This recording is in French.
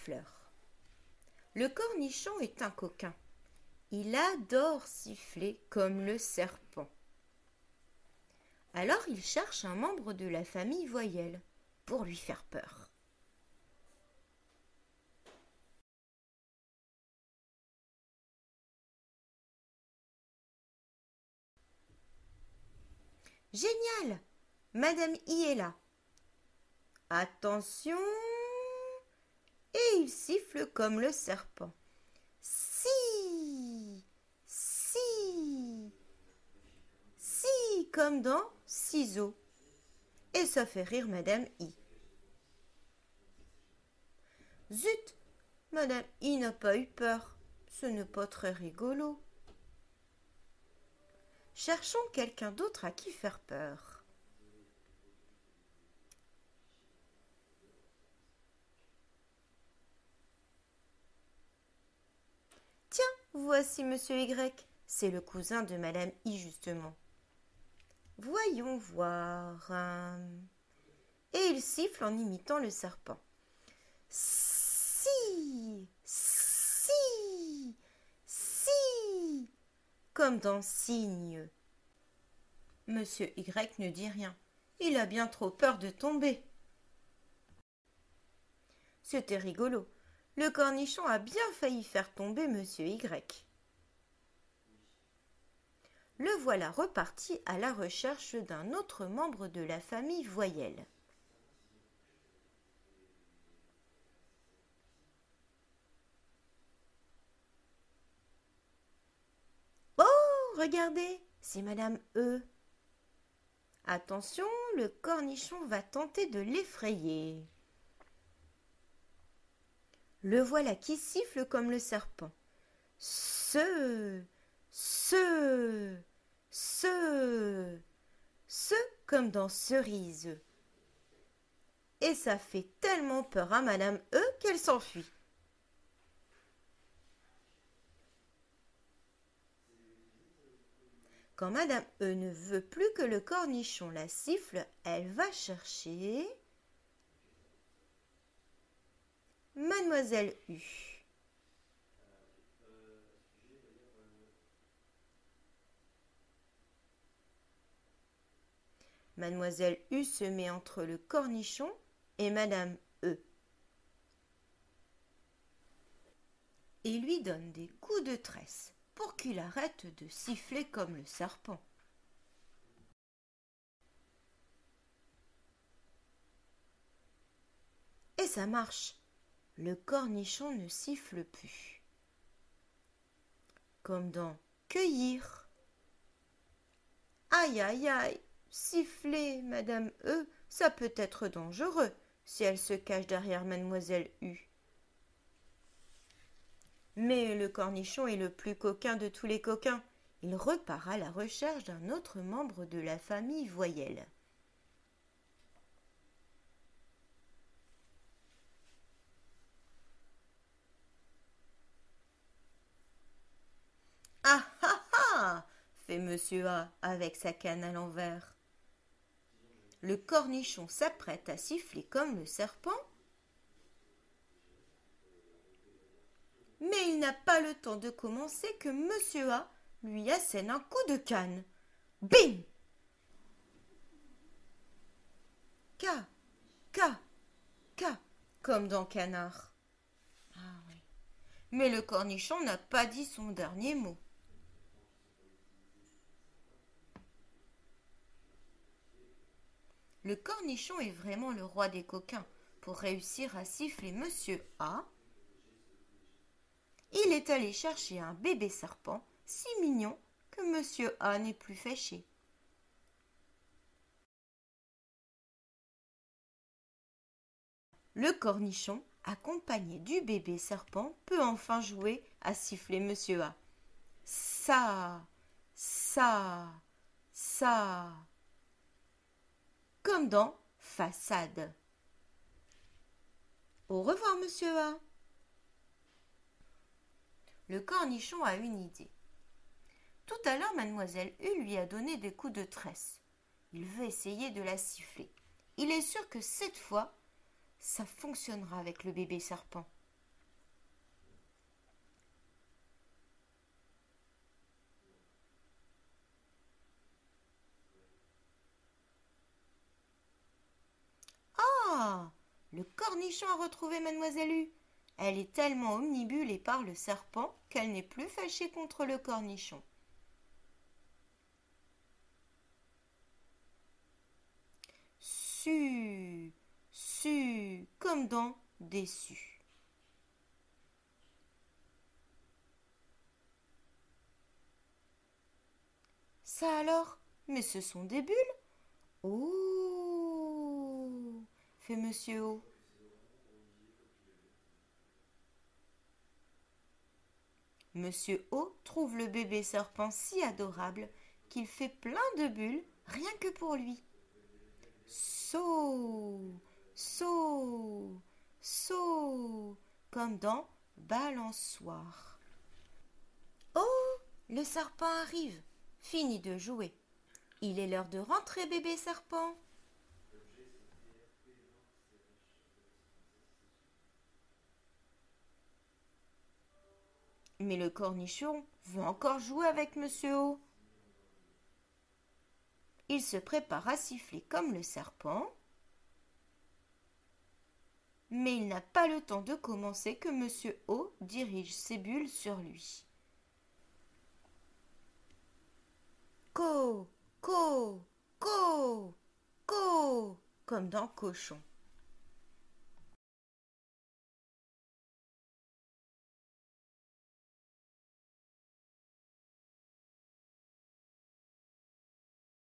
siffleur. Le cornichon est un coquin. Il adore siffler comme le serpent. Alors il cherche un membre de la famille voyelle pour lui faire peur. Génial! Madame I est là. Attention! Et il siffle comme le serpent. Si! Si! Si! Comme dans ciseaux. Et ça fait rire Madame I. Zut! Madame I n'a pas eu peur. Ce n'est pas très rigolo. Cherchons quelqu'un d'autre à qui faire peur. Tiens, voici Monsieur Y. C'est le cousin de Madame I, justement. Voyons voir. Et il siffle en imitant le serpent. Si, si, si, comme dans cygne. Monsieur Y ne dit rien. Il a bien trop peur de tomber. C'était rigolo. Le cornichon a bien failli faire tomber Monsieur Y. Le voilà reparti à la recherche d'un autre membre de la famille voyelle. Oh, regardez, c'est Madame E. Attention, le cornichon va tenter de l'effrayer. Le voilà qui siffle comme le serpent. Ce comme dans cerise. Et ça fait tellement peur à Madame E qu'elle s'enfuit. Quand Madame E ne veut plus que le cornichon la siffle, elle va chercher Mademoiselle U. Mademoiselle U se met entre le cornichon et Madame E et lui donne des coups de tresse pour qu'il arrête de siffler comme le serpent. Et ça marche. Le cornichon ne siffle plus. Comme dans cueillir. Aïe, aïe, aïe, siffler, Madame E, ça peut être dangereux si elle se cache derrière Mademoiselle U. Mais le cornichon est le plus coquin de tous les coquins. Il repart à la recherche d'un autre membre de la famille voyelle. Ah ah ah, fait Monsieur A avec sa canne à l'envers. Le cornichon s'apprête à siffler comme le serpent, mais il n'a pas le temps de commencer que Monsieur A lui assène un coup de canne. Bim! Ca, ca, ca, comme dans Canard. Ah oui. Mais le cornichon n'a pas dit son dernier mot. Le cornichon est vraiment le roi des coquins. Pour réussir à siffler Monsieur A, il est allé chercher un bébé serpent si mignon que Monsieur A n'est plus fâché. Le cornichon, accompagné du bébé serpent, peut enfin jouer à siffler Monsieur A. Ça, ça, ça. Comme dans façade. Au revoir, Monsieur A. Le cornichon a une idée. Tout à l'heure, Mademoiselle U lui a donné des coups de tresse. Il veut essayer de la siffler. Il est sûr que cette fois, ça fonctionnera avec le bébé serpent. le cornichon a retrouvé Mademoiselle U. Elle est tellement omnibulée par le serpent qu'elle n'est plus fâchée contre le cornichon. Su, su, comme dans déçu. Ça alors? Mais ce sont des bulles? Oh, fait Monsieur O. Monsieur O trouve le bébé serpent si adorable qu'il fait plein de bulles rien que pour lui. Saut, saut, saut, comme dans balançoire. Oh, le serpent arrive. Fini de jouer. Il est l'heure de rentrer, bébé serpent. Mais le cornichon veut encore jouer avec Monsieur O. Il se prépare à siffler comme le serpent, mais il n'a pas le temps de commencer que Monsieur O dirige ses bulles sur lui. Co, co, co, co, comme dans cochon.